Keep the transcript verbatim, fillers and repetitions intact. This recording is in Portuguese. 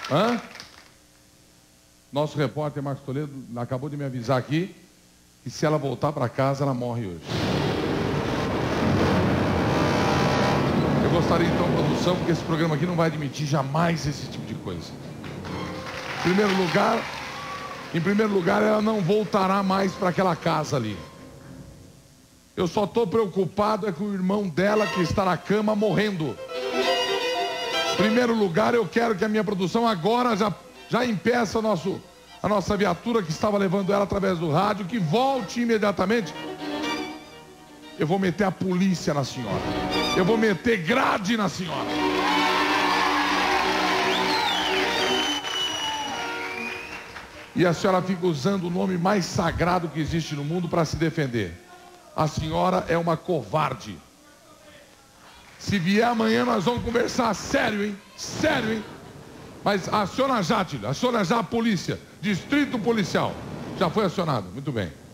Hã? Nosso repórter Marcos Toledo acabou de me avisar aqui que se ela voltar para casa, ela morre hoje. Eu gostaria então, produção, porque esse programa aqui não vai admitir jamais esse tipo de coisa. Em primeiro lugar, em primeiro lugar, ela não voltará mais para aquela casa ali. Eu só estou preocupado é com o irmão dela que está na cama morrendo. Em primeiro lugar, eu quero que a minha produção agora já, já impeça nosso, a nossa viatura que estava levando ela através do rádio, que volte imediatamente. Eu vou meter a polícia na senhora. Eu vou meter grade na senhora. E a senhora fica usando o nome mais sagrado que existe no mundo para se defender. A senhora é uma covarde. Se vier amanhã nós vamos conversar sério, hein? Sério, hein? Mas aciona já, Tílio. Aciona já a polícia. Distrito policial. Já foi acionado. Muito bem.